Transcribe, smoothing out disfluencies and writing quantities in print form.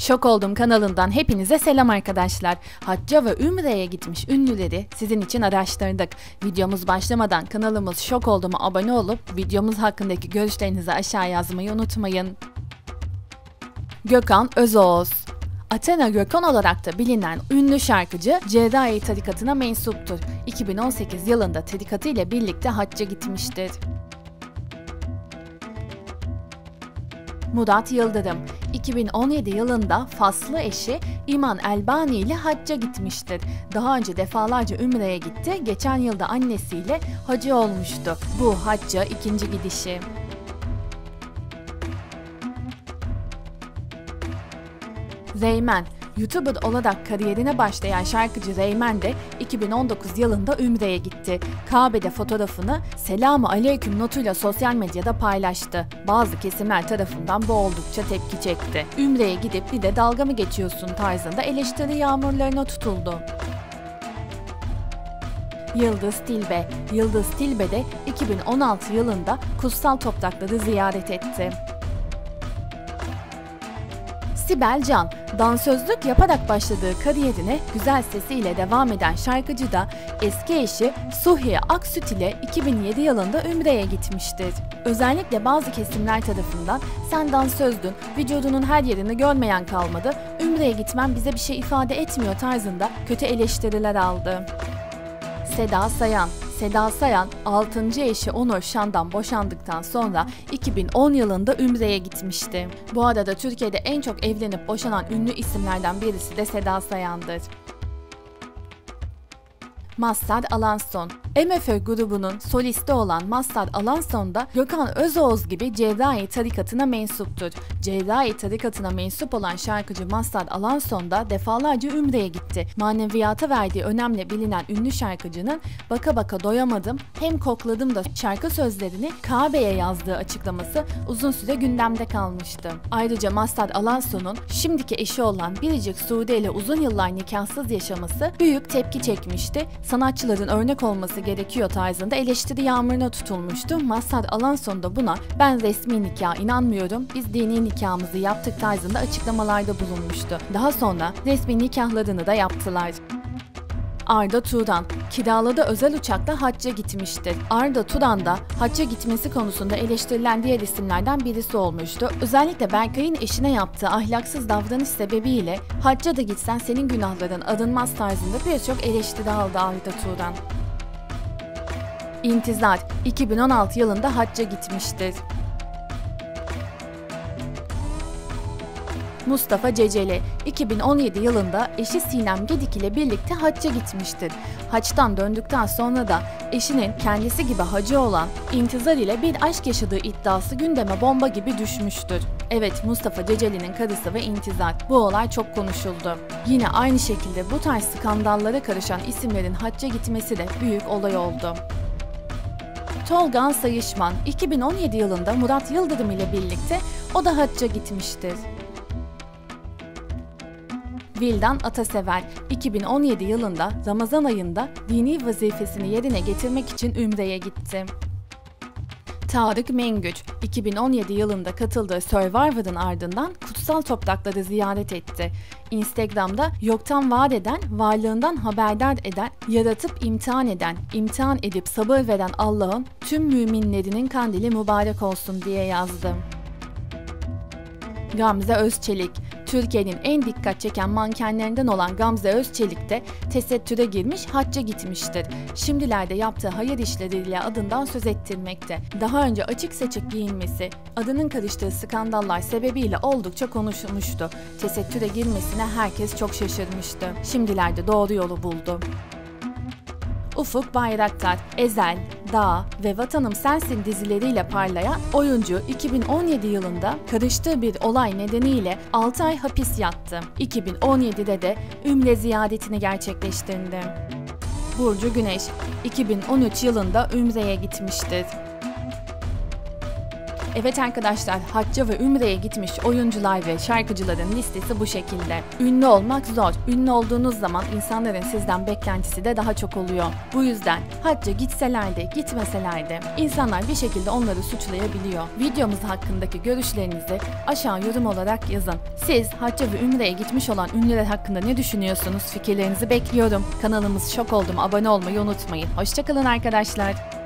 Şok Oldum kanalından hepinize selam arkadaşlar. Hacca ve Ümre'ye gitmiş ünlüleri sizin için araştırdık. Videomuz başlamadan kanalımız Şok Oldum'a abone olup videomuz hakkındaki görüşlerinizi aşağı yazmayı unutmayın. Gökhan Özoğuz. Athena Gökhan olarak da bilinen ünlü şarkıcı Cerrahi tarikatına mensuptur. 2018 yılında tarikatı ile birlikte hacca gitmiştir. Murat Yıldırım 2017 yılında Faslı eşi İman Elbani ile hacca gitmiştir. Daha önce defalarca Ümre'ye gitti, geçen yılda annesiyle hacı olmuştu. Bu hacca ikinci gidişi. Reymen YouTuber olarak kariyerine başlayan şarkıcı Reymen de 2019 yılında Ümre'ye gitti. Kabe'de fotoğrafını "Selamu Aleyküm" notuyla sosyal medyada paylaştı. Bazı kesimler tarafından bu oldukça tepki çekti. Ümre'ye gidip bir de dalga mı geçiyorsun tarzında eleştiri yağmurlarına tutuldu. Yıldız Tilbe. Yıldız Tilbe de 2016 yılında kutsal toprakları ziyaret etti. Sibel Can, dansözlük yaparak başladığı kariyerine güzel sesiyle devam eden şarkıcı da eski eşi Suhiye Aksüt ile 2007 yılında Ümre'ye gitmiştir. Özellikle bazı kesimler tarafından "Sen dansözdün, vücudunun her yerini görmeyen kalmadı, Ümre'ye gitmen bize bir şey ifade etmiyor" tarzında kötü eleştiriler aldı. Seda Sayan. Seda Sayan, 6. eşi Onur Şan'dan boşandıktan sonra 2010 yılında Ümre'ye gitmişti. Bu arada Türkiye'de en çok evlenip boşanan ünlü isimlerden birisi de Seda Sayan'dır. Mazhar Alanson. MFÖ grubunun solisti olan Mazhar Alanson da Gökhan Özoğuz gibi Cerrahi tarikatına mensuptur. Cerrahi tarikatına mensup olan şarkıcı Mazhar Alanson da defalarca Ümre'ye gitti. Maneviyata verdiği önemle bilinen ünlü şarkıcının "Baka baka doyamadım, hem kokladım" da şarkı sözlerini Kabe'ye yazdığı açıklaması uzun süre gündemde kalmıştı. Ayrıca Mazhar Alanson'un şimdiki eşi olan Biricik Sude ile uzun yıllar nikahsız yaşaması büyük tepki çekmişti. Sanatçıların örnek olması gerekiyor tarzında eleştiri yağmuruna tutulmuştu. Mazhar Alanson da buna "Ben resmi nikaha inanmıyorum, biz dini nikahımızı yaptık" tarzında açıklamalarda bulunmuştu. Daha sonra resmi nikahlarını da yaptılar. Arda Turan, kiraladığı özel uçakla hacca gitmiştir. Arda Turan da hacca gitmesi konusunda eleştirilen diğer isimlerden birisi olmuştu. Özellikle Berkay'ın eşine yaptığı ahlaksız davranış sebebiyle "Hacca da gitsen senin günahların arınmaz" tarzında birçok eleştiri aldı Arda Turan. İntizar, 2016 yılında hacca gitmiştir. Mustafa Ceceli, 2017 yılında eşi Sinem Gedik ile birlikte hacca gitmiştir. Haçtan döndükten sonra da eşinin kendisi gibi hacı olan İntizar ile bir aşk yaşadığı iddiası gündeme bomba gibi düşmüştür. Evet, Mustafa Ceceli'nin karısı ve İntizar. Bu olay çok konuşuldu. Yine aynı şekilde bu tarz skandallara karışan isimlerin hacca gitmesi de büyük olay oldu. Tolga Sayışman, 2017 yılında Murat Yıldırım ile birlikte o da hacca gitmiştir. Vildan Atasever, 2017 yılında Ramazan ayında dini vazifesini yerine getirmek için Ümre'ye gitti. Tarık Mengüç, 2017 yılında katıldığı Survivor'ın ardından kutsal toprakları ziyaret etti. Instagram'da "Yoktan var eden, varlığından haberdar eden, yaratıp imtihan eden, imtihan edip sabır veren Allah'ın tüm müminlerinin kandili mübarek olsun" diye yazdı. Gamze Özçelik, Türkiye'nin en dikkat çeken mankenlerinden olan Gamze Özçelik de tesettüre girmiş, hacca gitmiştir. Şimdilerde yaptığı hayır işleriyle adından söz ettirmekte. Daha önce açık seçik giyinmesi, adının karıştığı skandallar sebebiyle oldukça konuşulmuştu. Tesettüre girmesine herkes çok şaşırmıştı. Şimdilerde doğru yolu buldu. Ufuk Bayraktar, Ezel, Dağ ve Vatanım Sensin dizileriyle parlayan oyuncu 2017 yılında karıştığı bir olay nedeniyle 6 ay hapis yattı. 2017'de de Ümre ziyaretini gerçekleştirdi. Burcu Güneş, 2013 yılında Ümre'ye gitmiştir. Evet arkadaşlar, hacca ve ümreye gitmiş oyuncular ve şarkıcıların listesi bu şekilde. Ünlü olmak zor. Ünlü olduğunuz zaman insanların sizden beklentisi de daha çok oluyor. Bu yüzden hacca gitseler de gitmeseler de insanlar bir şekilde onları suçlayabiliyor. Videomuz hakkındaki görüşlerinizi aşağı yorum olarak yazın. Siz hacca ve ümreye gitmiş olan ünlüler hakkında ne düşünüyorsunuz? Fikirlerinizi bekliyorum. Kanalımız Şok Oldum abone olmayı unutmayın. Hoşçakalın arkadaşlar.